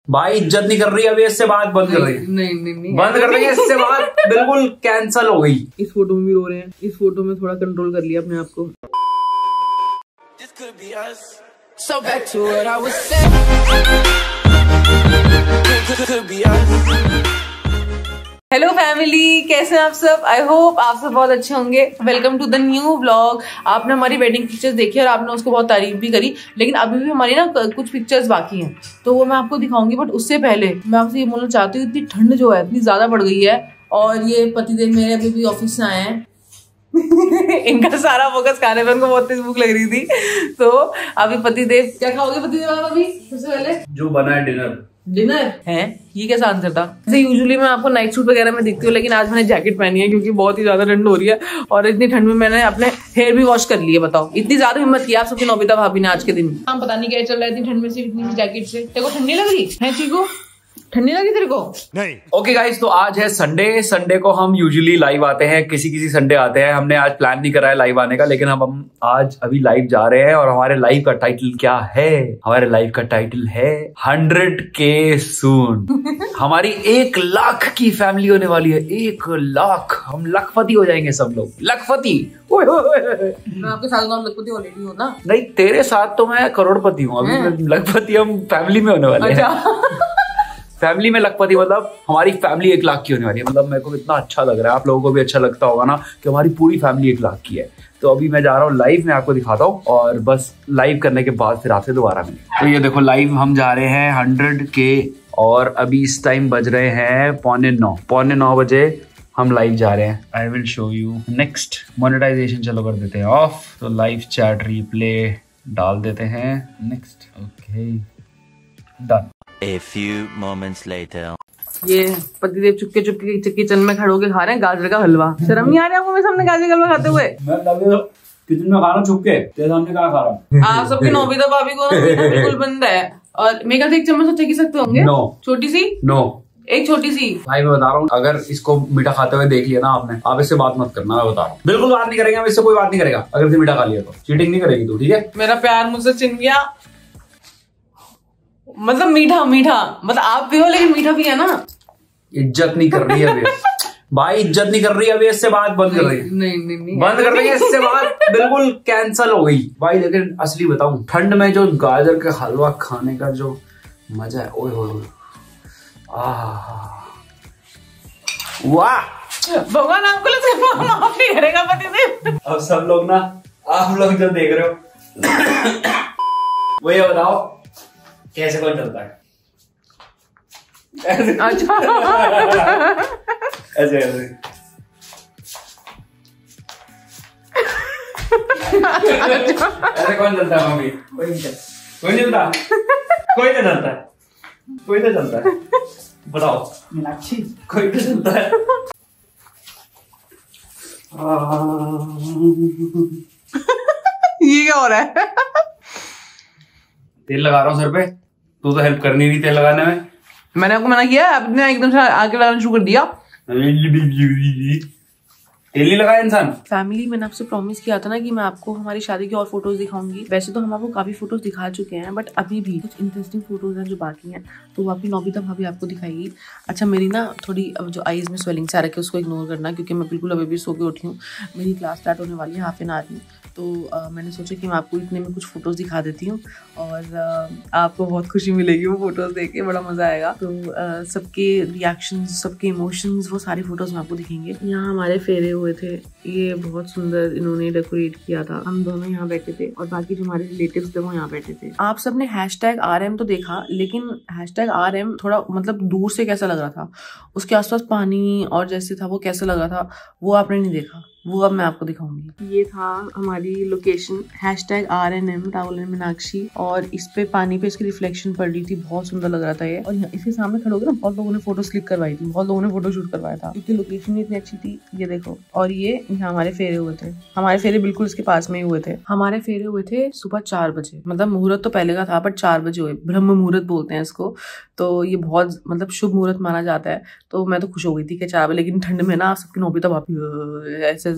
भाई इज्जत नहीं कर रही, अभी इससे बात बंद कर रही है। नहीं बंद कर रही है, इससे बात बिल्कुल कैंसल हो गई। इस फोटो में भी रो रहे हैं, इस फोटो में थोड़ा कंट्रोल कर लिया अपने आप को। So back to what I was saying. Could be us. Hello family, कैसे हैं आप सब? आई होप आप सब बहुत अच्छे होंगे। Welcome to the new vlog. आपने हमारी वेडिंग पिक्चर्स देखी और आपने उसको बहुत तारीफ भी करी, लेकिन अभी भी हमारी ना कुछ पिक्चर्स बाकी हैं, तो वो मैं आपको दिखाऊंगी। बट उससे पहले मैं आपसे ये बोलना चाहती हूँ, इतनी ठंड जो है इतनी ज्यादा बढ़ गई है, और ये पतिदेव मेरे अभी भी ऑफिस से आए हैं। इनका सारा फोकस खाने पर, उनको बहुत तेज भूख लग रही थी, तो अभी पतिदेव क्या खाओगे पतिदेव आप अभी? सबसे पहले जो बना है डिनर है। ये कैसा आंसर था? जैसे यूजुअली मैं आपको नाइट सूट वगैरह में दिखती हूँ, लेकिन आज मैंने जैकेट पहनी है क्योंकि बहुत ही ज्यादा ठंड हो रही है, और इतनी ठंड में मैंने अपने हेयर भी वॉश कर लिए। बताओ, इतनी ज्यादा हिम्मत की आप सबकी नोबिता भाभी ने आज के दिन। हम पता नहीं क्या चल रहा है इतनी ठंड में से, इतनी सी जैकेट से। तेरे को ठंडी लग रही है? चीकू ठंडी लगी तेरे को? नहीं। ओके गाइस, तो आज है संडे को हम यूजुअली लाइव आते हैं, किसी संडे आते हैं। हमने आज प्लान नहीं करा है लाइव आने का, लेकिन हम आज अभी लाइव जा रहे हैं। और हमारे लाइव का टाइटल क्या है? हमारे लाइव का टाइटल है 100K सून। हमारी 1 लाख की फैमिली होने वाली है। 1 लाख, हम लखपति हो जाएंगे सब लोग, लखपति। मैं आपके साथ लखपति ऑलरेडी हूँ ना? नहीं, तेरे साथ तो मैं करोड़पति हूँ, अभी लखपति हम फैमिली में होने वाले हैं। फैमिली में लखपति, मतलब हमारी फैमिली 1 लाख की होने वाली है। मतलब मेरे को इतना अच्छा लग रहा है, आप लोगों को भी अच्छा लगता होगा ना कि हमारी पूरी फैमिली 1 लाख की है। तो अभी मैं जा रहा हूँ लाइव, मैं आपको दिखाता हूँ, और बस लाइव करने के बाद फिर आपसे दोबारा मिलें। तो ये देखो, लाइव हम जा रहे हैं 100K, और अभी इस टाइम बज रहे हैं 9:15 बजे हम लाइव जा रहे हैं। I will show you next. Monetization चलो कर देते हैं ऑफ, तो लाइव चैट रिप्ले डाल देते हैं। Next, okay done. A few moments later. ये पतिदेव चुपके किचन में खड़े होके खा रहे हैं गाजर का हलवा। शर्म नहीं आ रही आपको मेरे सामने गाजर का हलवा खाते हुए? मैं किचन में खा रहा हूँ चुपके, तेरे सामने कहाँ खा रहा हूँ? आप सबकी नोबिता भाभी को बिल्कुल बंद है, और मेरे ख्याल से 1 चम्मच तो सकते होंगे। नो, छोटी सी, नो, एक छोटी सी। भाई मैं बता रहा हूँ, अगर इसको मीठा खाते हुए देख लिया ना आपने, आप इससे बात मत करना, मैं बता रहा हूँ। बिल्कुल बात नहीं करेंगे हम इससे, कोई बात नहीं करेगा। अगर इसे मीठा खा लिया तो चीटिंग नहीं करेगी तू, ठीक है? मेरा प्यार मुझसे छिन गया, मतलब मीठा, मतलब आप भी हो लेकिन मीठा भी है ना। इज्जत नहीं कर रही है अभी भाई, इज्जत नहीं कर रही है अभी, इससे बात बंद कर रही है। नहीं बंद कर रही है, इससे बात बिल्कुल कैंसल हो गई भाई। लेकिन असली बताऊं, ठंड में जो गाजर का हलवा खाने का जो मजा है, ओए होए, वाह, भगवान आपको माफ नहीं करेगा पतिदेव। अब सब लोग ना, आप लोग जो देख रहे हो वो ये बताओ कैसे कौन चलता है? अच्छा ऐसे ऐसे कौन चलता है मम्मी? कोई नहीं चलता, कोई तो चलता है, कोई तो चलता है। बताओ मीनाक्षी, कोई तो चलता है। ये क्या हो रहा है? तेल लगा रहा हूँ सर पे, तू तो हेल्प करनी नहीं तेल लगाने में। मैंने आपको मना किया, आपने एकदम से आगे लगाना शुरू कर दिया। तेल नहीं लगाया इंसान। फैमिली, मैंने आपसे प्रॉमिस किया था ना कि मैं आपको हमारी शादी की और फोटोज दिखाऊंगी। वैसे तो हम आपको काफी फोटोज दिखा चुके हैं, बट अभी भी कुछ इंटरेस्टिंग फोटोज हैं जो बाकी हैं, तो वो आपकी नोबिता भाभी आपको दिखाएगी। अच्छा, मेरी ना थोड़ी अब जो आईज में स्वेलिंग से आ रखी है उसको इग्नोर करना, क्योंकि मैं बिल्कुल अभी भी सो के उठी हूँ। मेरी क्लास स्टार्ट होने वाली है हाफ एन आवर में, तो मैंने सोचा कि मैं आपको इतने में कुछ फोटोज दिखा देती हूँ, और आपको बहुत खुशी मिलेगी वो फोटोज देख के, बड़ा मजा आएगा। तो सबके रिएक्शंस, सबके इमोशंस, वो सारी फोटोज में आपको दिखेंगे। यहाँ हमारे फेरे हुए थे, ये बहुत सुंदर इन्होंने डेकोरेट किया था। हम दोनों यहाँ बैठे थे, और बाकी जो हमारे रिलेटिव्स थे वो यहाँ बैठे थे। आप सबने #RM तो देखा, लेकिन #RM थोड़ा मतलब दूर से कैसा लग रहा था, उसके आसपास पानी और जैसे था वो कैसा लग रहा था, वो आपने नहीं देखा, वो अब मैं आपको दिखाऊंगी। ये था हमारी लोकेशन, #RNM राहुल मीनाक्षी, और इस पे पानी पे इसकी रिफ्लेक्शन पड़ रही थी, बहुत सुंदर लग रहा था ये। और इसके सामने खड़े हो गए ना, बहुत लोगों ने फोटो क्लिक करवाई थी, बहुत लोगों ने फोटो शूट करवाया था, क्योंकि लोकेशन इतनी अच्छी थी। ये देखो, और ये यहाँ हमारे फेरे हुए थे, हमारे फेरे बिल्कुल इसके पास में ही हुए थे। हमारे फेरे हुए थे सुबह 4 बजे, मतलब मुहूर्त तो पहले का था, बट 4 बजे हुए, ब्रह्म मुहूर्त बोलते हैं इसको, तो ये बहुत मतलब शुभ मुहूर्त माना जाता है। तो मैं तो खुश हो गई थी कि 4 बजे, लेकिन ठंड में ना आप सबकी नोबिता भाभी ऐसे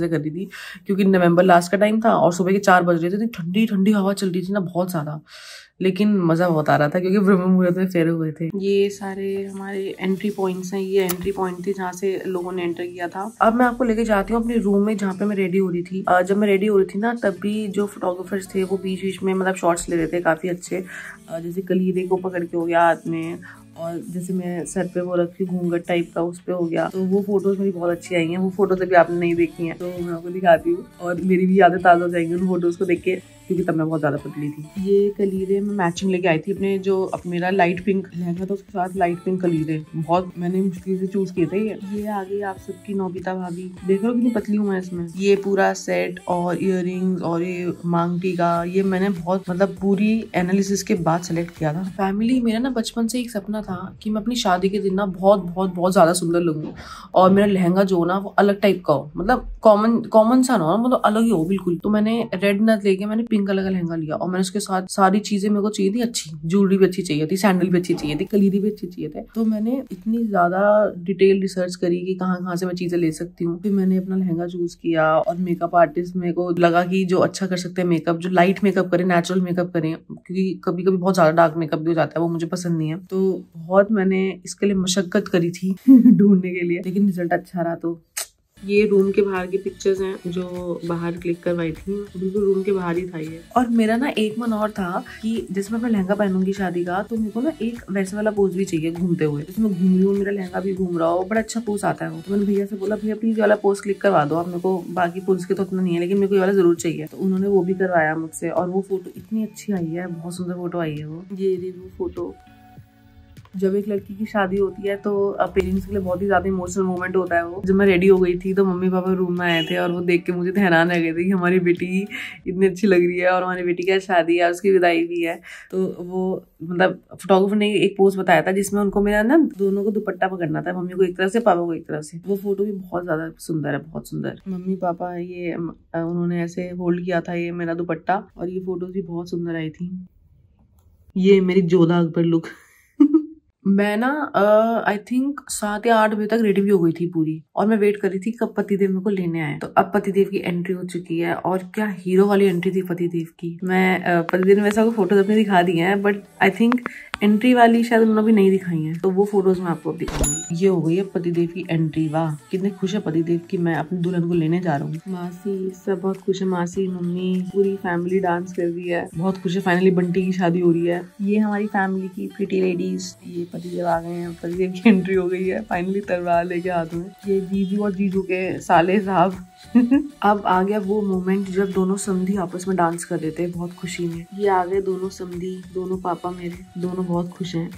से कर रही थी क्योंकि नवंबर लास्ट का टाइम था और सुबह के 4 बज रहे थे, ठंडी ठंडी हवा चल रही थी ना बहुत ज़्यादा, लेकिन मज़ा बहुत आ रहा था क्योंकि ब्रह्म मुहूर्त में फेरे हुए थे। ये सारे हमारे एंट्री पॉइंट्स हैं, ये एंट्री पॉइंट थी जहाँ से लोगों ने एंटर किया था। अब मैं आपको लेके जाती हूँ अपने रूम में जहाँ पे मैं रेडी हो रही थी। जब मैं रेडी हो रही थी ना तब भी जो फोटोग्राफर्स थे वो बीच बीच में मतलब शॉट्स ले रहे थे काफ़ी अच्छे, जैसे कलीरे को पकड़ के हो गया हाथ में, और जैसे मैं सर पे वो रखी घूंघट टाइप का उस पे हो गया, तो वो फोटोज मेरी बहुत अच्छी आई हैं। वो फोटोज अभी आपने नहीं देखी हैं तो मैं आपको दिखाती हूँ और मेरी भी यादें ताज़ा हो जाएंगी उन फोटोज को देख के, क्योंकि तब मैं बहुत ज़्यादा पतली थी। ये कलीरे मैं मैचिंग लेके आई थी अपने, जो मेरा लाइट पिंक लहंगा था उसके साथ लाइट पिंक कलीरे, बहुत मैंने मुश्किल से चूज किए थे। ये आ गई आप सबकी नोबिता भाभी, देख लो कितनी पतली हूँ मैं इसमें। ये पूरा सेट और इयररिंग्स और ये मांग टीका, ये मैंने बहुत मतलब पूरी एनालिसिस के बाद सेलेक्ट किया था। फैमिली मेरा ना बचपन से एक सपना था कि मैं अपनी शादी के दिन ना बहुत बहुत बहुत ज्यादा सुंदर लगूं और मेरा लहंगा जो ना वो अलग टाइप का हो, मतलब कॉमन सा ना हो, मतलब अलग ही हो बिल्कुल। तो मैंने रेड नथ लेके मैंने पिंक कलर का लहंगा लिया और मैंने उसके साथ सारी चीजें मेरे को चाहिए थी अच्छी, ज्वेलरी भी अच्छी चाहिए थी, सैंडल भी अच्छी चाहिए थी, कलीरी भी अच्छी चाहिए थे। तो मैंने इतनी ज्यादा डिटेल रिसर्च करी कि कहाँ से मैं चीजें ले सकती हूँ। फिर मैंने अपना लहंगा चूज किया और मेकअप आर्टिस्ट मेरे को लगा कि जो अच्छा कर सकते हैं मेकअप, जो लाइट मेकअप करे, नेचुरल मेकअप करें, क्योंकि कभी कभी बहुत ज्यादा डार्क मेकअप भी हो जाता है, वो मुझे पसंद नहीं है। तो बहुत मैंने इसके लिए मशक्कत करी थी ढूंढने के लिए, लेकिन रिजल्ट अच्छा रहा। तो ये रूम के बाहर की पिक्चर्स हैं जो बाहर क्लिक करवाई थी, बिल्कुल रूम के बाहर ही था ये। और मेरा ना एक मन और था कि जैसे मैं अपना लहंगा पहनूंगी शादी का, तो मेरे को ना एक वैसे वाला पोज भी चाहिए घूमते हुए, जैसे मैं घूम रही हूँ, मेरा लहंगा भी घूम रहा हो, बड़ा अच्छा पोज आता है वो। तो मैंने भैया से बोला भैया प्लीज वाला पोज क्लिक करवा दो आप मेरे को, बाकी पोज के तो उतना नहीं है लेकिन मेरे को ये वाला जरूर चाहिए। तो उन्होंने वो भी करवाया मुझसे और वो फोटो इतनी अच्छी आई है, बहुत सुंदर फोटो आई है वो। ये वो फोटो, जब एक लड़की की शादी होती है तो पेरेंट्स के लिए बहुत ही ज्यादा इमोशनल मोमेंट होता है वो। जब मैं रेडी हो गई थी तो मम्मी पापा रूम में आए थे और वो देख के मुझे हैरान रह गए थे कि हमारी बेटी इतनी अच्छी लग रही है और हमारी बेटी की शादी है, उसकी विदाई भी है। तो वो मतलब फोटोग्राफर ने एक पोज बताया था जिसमें उनको मेरा ना दोनों को दुपट्टा पकड़ना था, मम्मी को एक तरफ से पापा को एक तरफ से। वो फोटो भी बहुत ज्यादा सुंदर है, बहुत सुंदर। मम्मी पापा ये उन्होंने ऐसे होल्ड किया था ये मेरा दुपट्टा और ये फोटोज भी बहुत सुंदर आई थी। ये मेरी जोधा अकबर लुक। मैं ना आई थिंक 7 या 8 बजे तक रेडी भी हो गई थी पूरी, और मैं वेट कर रही थी कब पतिदेव मेरे को लेने आए। तो अब पतिदेव की एंट्री हो चुकी है और क्या हीरो वाली एंट्री थी पतिदेव की। मैं पतिदेव ने वैसे आपको फोटोज अपने दिखा दी हैं, बट आई थिंक एंट्री वाली शायद उन्होंने भी नहीं दिखाई है, तो वो फोटोज मैं आपको दिखाऊंगी। ये हो गई है पतिदेव की एंट्री। वाह कितने खुश है पतिदेव की मैं अपनी दुल्हन को लेने जा रहा हूँ। मासी सब बहुत खुश है, मासी मम्मी पूरी फैमिली डांस कर रही है, बहुत खुश है। फाइनली बंटी की शादी हो रही है। ये हमारी फैमिली की प्रीटी लेडीज, ये पतिदेव आ गए हैं, पतिदेव की एंट्री हो गई है फाइनली तलवार लेके हाथ में। ये जीजू और जीजू के साले साहब। अब आ गया वो मोमेंट जब दोनों समधी आपस में डांस कर रहे थे बहुत खुशी में। ये आ गए दोनों समधी, दोनों पापा मेरे, दोनों बहुत खुश हैं।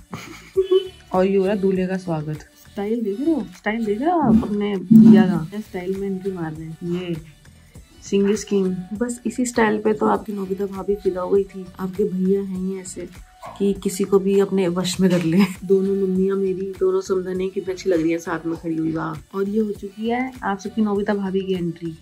और ये हो रहा है दूल्हे का स्वागत। स्टाइल देख रहे हो, स्टाइल देख रहे हो आप अपने भैया का, स्टाइल में एंट्री मार रहे हैं। ये सिंगल स्कीम, बस इसी स्टाइल पे तो आपकी नोबिता भाभी फिदा हो गई थी। आपके भैया हैं ही ऐसे कि किसी को भी अपने वश में कर ले। दोनों मम्मियाँ मेरी, दोनों समझने कितनी अच्छी लग रही है साथ में खड़ी हुई। वाह। और ये हो चुकी है आप सबकी नोबिता भाभी की एंट्री।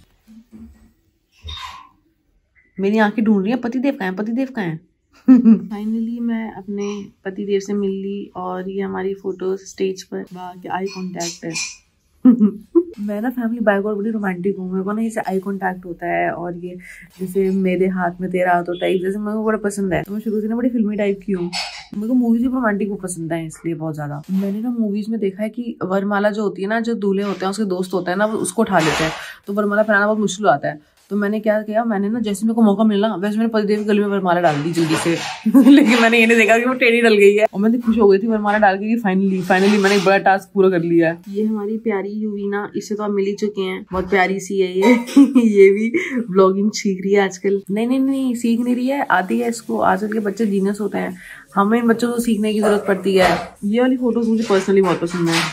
मेरी आंखें ढूंढ रही है पतिदेव कहाँ है, पतिदेव कहाँ है। फाइनली मैं अपने पतिदेव से मिल ली और ये हमारी फोटोज स्टेज पर। वाह क्या आई कॉन्टैक्ट है। मैं ना फैमिली बैकग्राउंड बड़ी रोमांटिक हूँ, मेरे को ना जैसे आई कांटेक्ट होता है और ये जैसे मेरे हाथ में तेरा हाथ होता है, जैसे मेरे को बड़ा पसंद है। तो मैं शुरू से ना बड़ी फिल्मी टाइप की हूँ, मेरे को मूवीज भी रोमांटिक वो पसंद है इसलिए बहुत ज्यादा। मैंने ना मूवीज में देखा है कि वरमाला जो होती है ना, जो दूल्हे होते हैं उसके दोस्त होते हैं ना, वो उसको उठा लेते हैं, तो वरमाला पहनाना बहुत मुश्किल आता है। तो मैंने क्या किया, मैंने ना जैसे मेरे को मौका मिला वैसे मैंने पतिदेव की गले में वरमाला डाल दी जल्दी से। लेकिन मैंने ये नहीं देखा कि वो टेढ़ी डल गई है, और मैं खुश हो गई थी वरमाला डाल के कि फाइनली मैंने एक बड़ा टास्क पूरा कर लिया है। ये हमारी प्यारी युवीना, इससे तो आप मिल ही चुके हैं, बहुत प्यारी सी है ये। ये भी ब्लॉगिंग सीख रही है आजकल। नहीं सीख नहीं रही है, आती है इसको। आजकल के बच्चे जीनियस होते हैं, हमें इन बच्चों को सीखने की जरूरत पड़ती है। ये वाली फोटोज मुझे पर्सनली बहुत पसंद है।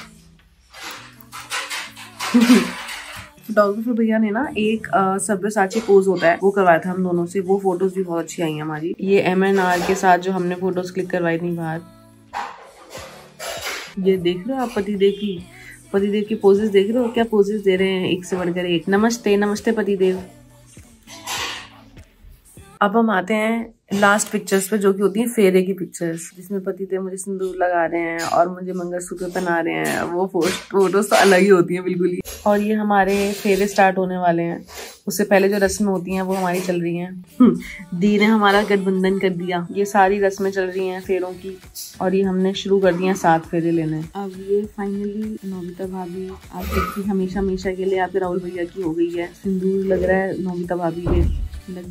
फोटोग्राफर भैया ने ना एक सब्यसाची पोज होता है वो करवाया था हम दोनों से, वो फोटोज भी बहुत अच्छी आई हैं हमारी। ये MNR के साथ जो हमने फोटोज क्लिक करवाई थी बाहर। ये देख रहे हो आप पतिदेव की पोजेस देख रहे हो, क्या पोजेस दे रहे हैं एक से बढ़कर एक। नमस्ते पतिदेव। अब हम आते हैं लास्ट पिक्चर्स पे, जो कि होती हैं फेरे की पिक्चर्स, जिसमें पति देव मुझे सिंदूर लगा रहे हैं और मुझे मंगलसूत्र पहना रहे हैं। वो फोटोज तो अलग ही होती हैं बिल्कुल ही। और ये हमारे फेरे स्टार्ट होने वाले हैं, उससे पहले जो रस्में होती हैं वो हमारी चल रही हैं। दी ने हमारा गठबंधन कर दिया। ये सारी रस्में चल रही हैं फेरों की, और ये हमने शुरू कर दिए 7 फेरे लेने। अब ये फाइनली नौबिता भाभी आप देखिए हमेशा हमेशा के लिए आपके राहुल भैया की हो गई है। सिंदूर लग रहा है नौबिता भाभी के, लग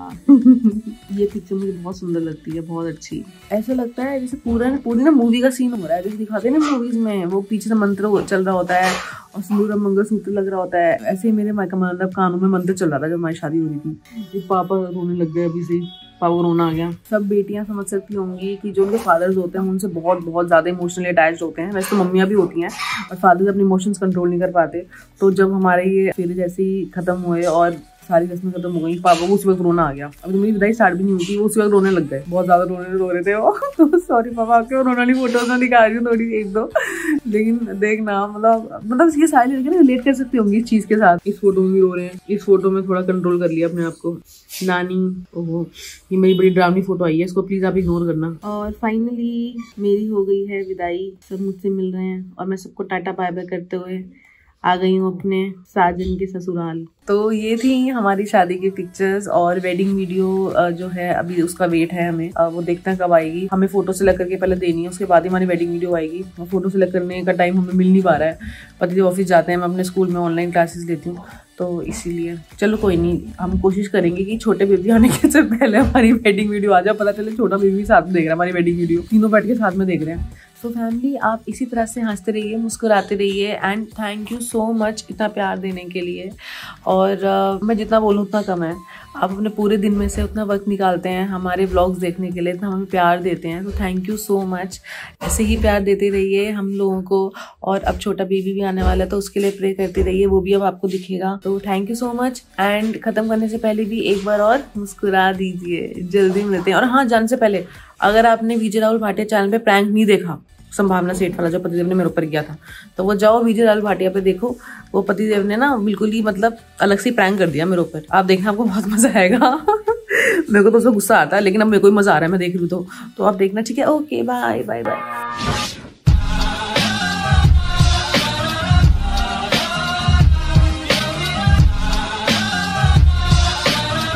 गया। ये पिक्चर मुझे बहुत सुंदर लगती है, बहुत अच्छी। ऐसा लगता है जैसे पूरी ना मूवी का सीन हो रहा है, जैसे दिखाते हैं ना मूवीज में, वो पीछे से मंत्र चल रहा होता है और सिंदूर मंगलसूत्र लग रहा होता है। ऐसे ही मेरे मायका मतलब कानों में मंत्र चल रहा था जब हमारी शादी हो रही थी। पापा रोने लग गए अभी से, पापा को रोना आ गया। सब बेटियां समझ सकती होंगी कि जो उनके फादर्स होते हैं उनसे बहुत बहुत ज्यादा इमोशनली अटैच्ड होते हैं। वैसे तो मम्मियां भी होती हैं और फादर्स अपने इमोशंस कंट्रोल नहीं कर पाते। तो जब हमारे ये फेरे जैसे ही खत्म हुए और सारी रस्में खत्म हो गई, पापा को उस वक्त रोना आ गया। अभी तो मेरी विदाई स्टार्ट भी नहीं हुई थी, वो उस वक्त रोने लग गए, बहुत ज्यादा रो रहे थे वो। तो सॉरी पापा, आपके रोना नहीं, फोटोज में दिखा रही हूँ थोड़ी एक दो, लेकिन देखना मतलब ये सारी लड़कियां ना रिलेट कर सकती होंगी इस चीज के साथ। इस फोटो में भी रो रहे हैं, इस फोटो में थोड़ा कंट्रोल कर लिया अपने आप को। नानी, ओहो ये मेरी बड़ी ड्रामनी फोटो आई है, इसको प्लीज आप इग्नोर करना। और फाइनली मेरी हो गई है विदाई, सब मुझसे मिल रहे हैं और मैं सबको टाटा बाय बाय करते हुए आ गई हूँ अपने साजन के ससुराल। तो ये थी हमारी शादी की पिक्चर्स और वेडिंग वीडियो जो है अभी उसका वेट है हमें। वो देखते हैं कब आएगी। हमें फोटो सेलेक्ट करके पहले देनी है, उसके बाद ही हमारी वेडिंग वीडियो आएगी। फोटो सेलेक्ट करने का टाइम हमें मिल नहीं पा रहा है, पतिदेव ऑफिस जाते हैं, मैं अपने स्कूल में ऑनलाइन क्लासेस लेती हूँ, तो इसीलिए चलो कोई नहीं, हम कोशिश करेंगे कि छोटे बेबी आने के से पहले हमारी वेडिंग वीडियो आ जाए। पता चले छोटा बेबी साथ में देख रहा है हमारी वेडिंग वीडियो, तीनों बैठ के साथ में देख रहे हैं। सो फैमिली, आप इसी तरह से हंसते रहिए, मुस्कुराते रहिए and thank you so much इतना प्यार देने के लिए। और मैं जितना बोलूँ उतना कम है। आप अपने पूरे दिन में से उतना वक्त निकालते हैं हमारे व्लॉग्स देखने के लिए, इतना हमें प्यार देते हैं, तो थैंक यू सो मच। ऐसे ही प्यार देते रहिए हम लोगों को। और अब छोटा बेबी भी आने वाला है तो उसके लिए प्रे करते रहिए, वो भी अब आपको दिखेगा। तो thank you so much. And खत्म करने से पहले भी एक बार और मुस्कुरा दीजिए। जल्दी मिलते हैं। और हाँ, जाने से पहले अगर आपने विजय राहुल भाटिया चैनल पे प्रैंक नहीं देखा, संभावना सेठ वाला जो पतिदेव ने मेरे ऊपर किया था, तो वो जाओ विजय राहुल भाटिया पे देखो। वो पतिदेव ने ना बिल्कुल ही मतलब अलग से प्रैंक कर दिया मेरे ऊपर। आप देखना, आपको बहुत मजा आएगा। मेरे को तो उसमें गुस्सा आता है, लेकिन अब मेरे को भी मजा आ रहा है, मैं देख रही हूँ तो आप देखना, ठीक है? Okay, bye bye bye.